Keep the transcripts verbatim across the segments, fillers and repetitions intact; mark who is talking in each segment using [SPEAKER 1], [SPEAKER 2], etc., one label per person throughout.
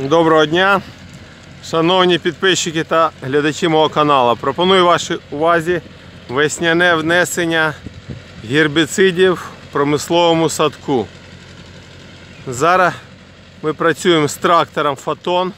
[SPEAKER 1] Доброго дня, шановні підписчики та глядачі мого каналу. Пропоную вашій увазі весняне внесення гербіцидів в промисловому садку. Зараз ми працюємо з трактором Фотон.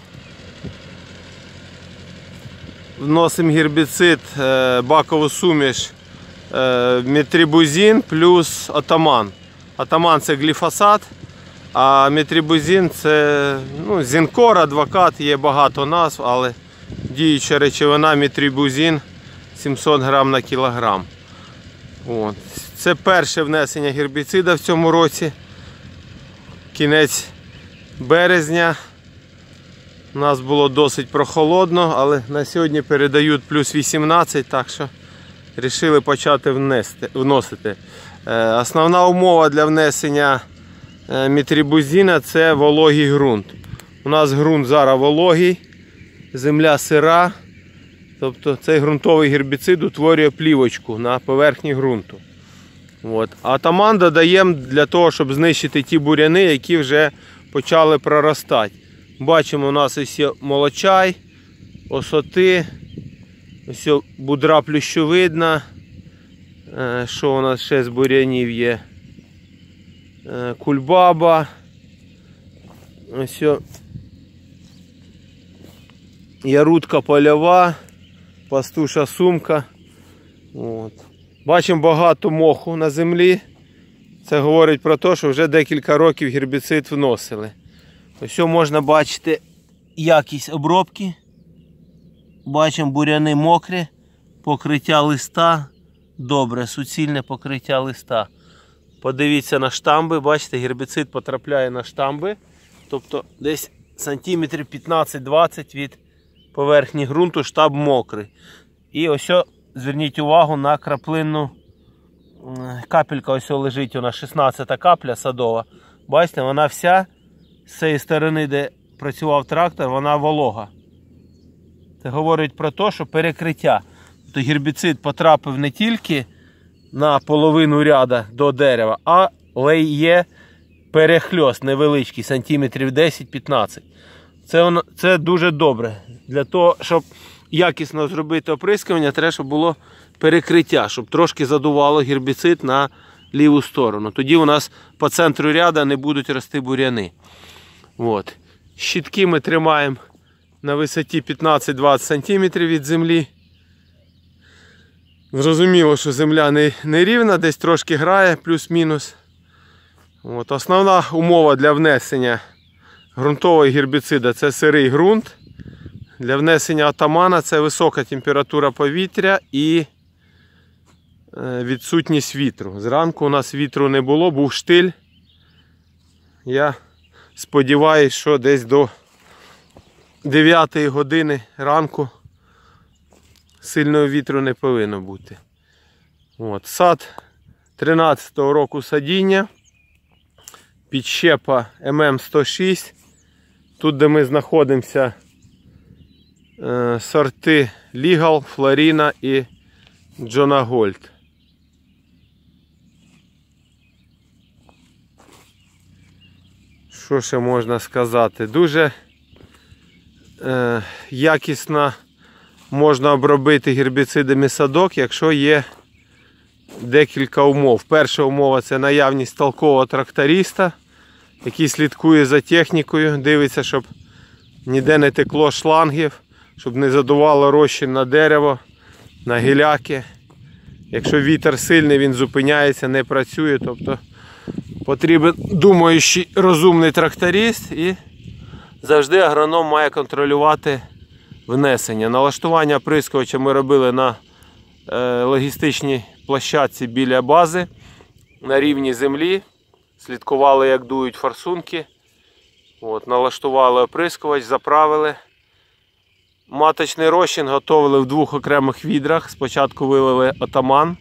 [SPEAKER 1] Вносимо гербіцид, бакову суміш метрибузин плюс атаман. Атаман – це гліфосат, а метрибузин – це ну, зінкор, адвокат, є багато назв, але діюча речовина метрибузин сімсот грам на кілограм. От. Це перше внесення гербіцида в цьому році. Кінець березня. У нас було досить прохолодно, але на сьогодні передають плюс вісімнадцять, так що вирішили почати внести, вносити. Е, основна умова для внесення метрибузина – це вологий ґрунт. У нас ґрунт зараз вологий, земля сира, тобто цей ґрунтовий гербіцид утворює плівочку на поверхні ґрунту. От. Атаман додаємо для того, щоб знищити ті буряни, які вже почали проростати. Бачимо, у нас ось молочай, осоти, ось будра плющовидна. Що у нас ще з бурянів є? Кульбаба. Ось ярудка польова, пастуша сумка. От. Бачимо багато моху на землі. Це говорить про те, що вже декілька років гербіцид вносили. Ось можна бачити якість обробки. Бачимо буряни мокрі, покриття листа. Добре, суцільне покриття листа. Подивіться на штамби, бачите, гербіцид потрапляє на штамби. Тобто десь сантиметрів п'ятнадцять-двадцять від поверхні ґрунту штамб мокрий. І ось, зверніть увагу на краплинну капелька, ось лежить у нас шістнадцята капля садова. Бачите, вона вся з цієї сторони, де працював трактор, вона волога. Це говорить про те, що перекриття. Тобто гербіцид потрапив не тільки на половину ряда до дерева, але є перехльост невеличкий, сантиметрів десять-п'ятнадцять. Це, це дуже добре. Для того, щоб якісно зробити оприскування, треба, щоб було перекриття, щоб трошки задувало гербіцид на ліву сторону. Тоді у нас по центру ряда не будуть рости буряни. От. Щітки ми тримаємо на висоті п'ятнадцять-двадцять сантиметрів від землі. Зрозуміло, що земля не, не рівна, десь трошки грає, плюс-мінус. От. Основна умова для внесення ґрунтового гербіцида – це сирий ґрунт. Для внесення атамана – це висока температура повітря і відсутність вітру. Зранку у нас вітру не було, був штиль. Я сподіваюся, що десь до дев'ятої години ранку сильного вітру не повинно бути. От. Сад тринадцятого року садіння. Підщепа ем ем сто шість. Тут, де ми знаходимося, сорти Лігал, Флоріна і Джона Гольд. Що ще можна сказати? Дуже е, якісно можна обробити гербіцидами садок, якщо є декілька умов. Перша умова – це наявність толкового тракториста, який слідкує за технікою, дивиться, щоб ніде не текло шлангів, щоб не задувало розчин на дерево, на гіляки. Якщо вітер сильний, він зупиняється, не працює. Тобто потрібен думаючий, розумний тракторист, і завжди агроном має контролювати внесення. Налаштування оприскувача ми робили на е, логістичній площадці біля бази, на рівні землі. Слідкували, як дують форсунки. От, налаштували оприскувач, заправили. Маточний розчин готували в двох окремих відрах. Спочатку вилили атаман.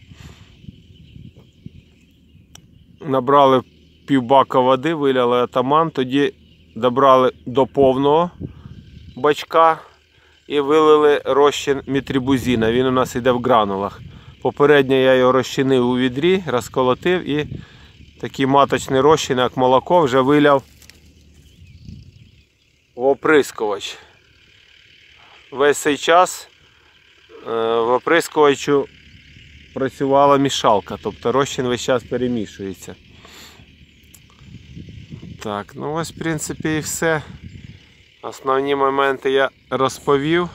[SPEAKER 1] Набрали півбака води, виляли атаман. Тоді добрали до повного бачка і вилили розчин метрибузина. Він у нас йде в гранулах. Попередньо я його розчинив у відрі, розколотив і такий маточний розчин, як молоко, вже виляв в оприскувач. Весь цей час в оприскувачу працювала мішалка, тобто розчин весь час перемішується. Так, ну ось в принципі і все. Основні моменти я розповів.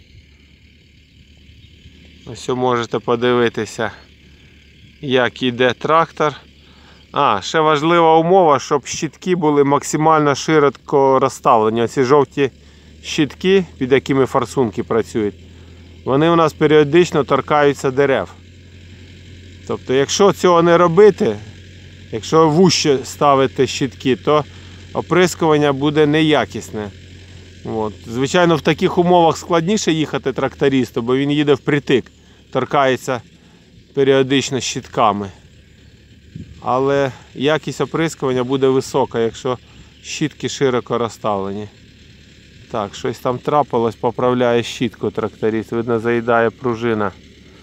[SPEAKER 1] Ось можете подивитися, як йде трактор. А, ще важлива умова, щоб щитки були максимально широко розставлені. Оці жовті щитки, під якими форсунки працюють, вони у нас періодично торкаються дерев. Тобто, якщо цього не робити, якщо вужче ставити щитки, то оприскування буде неякісне. От. Звичайно, в таких умовах складніше їхати трактористу, бо він їде впритик, торкається періодично щитками. Але якість оприскування буде висока, якщо щітки широко розставлені. Так, щось там трапилось, поправляє щітку тракторист. Видно, заїдає пружина.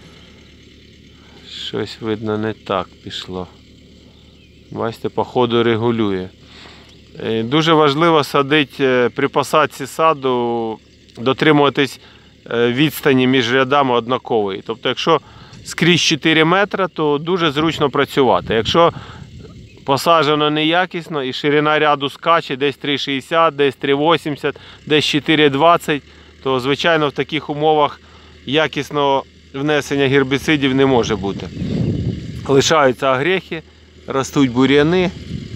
[SPEAKER 1] Щось, видно, не так пішло. Бачите, по ходу регулює. Дуже важливо садити при посадці саду, дотримуватись відстані між рядами однакової. Тобто, якщо скрізь чотири метри, то дуже зручно працювати. Якщо посаджено неякісно і ширина ряду скаче десь три шістдесят, десь три вісімдесят, десь чотири двадцять, то звичайно в таких умовах якісного внесення гербіцидів не може бути. Лишаються огрехи, ростуть бур'яни.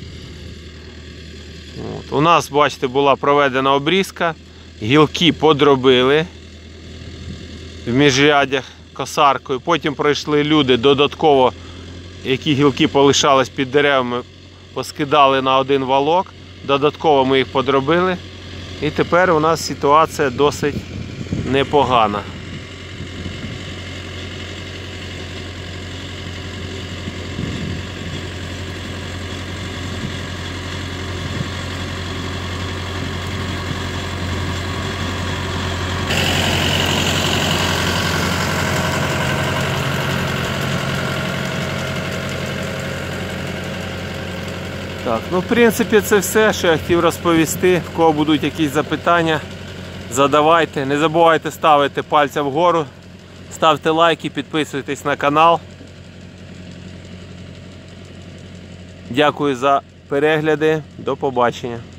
[SPEAKER 1] От. У нас, бачите, була проведена обрізка, гілки подробили в міжрядях косаркою, потім пройшли люди додатково, які гілки полишались під деревами, поскидали на один валок, додатково ми їх подробили, і тепер у нас ситуація досить непогана. Так, ну в принципі це все, що я хотів розповісти. В кого будуть якісь запитання, задавайте. Не забувайте ставити пальця вгору, ставте лайки, підписуйтесь на канал. Дякую за перегляди, до побачення.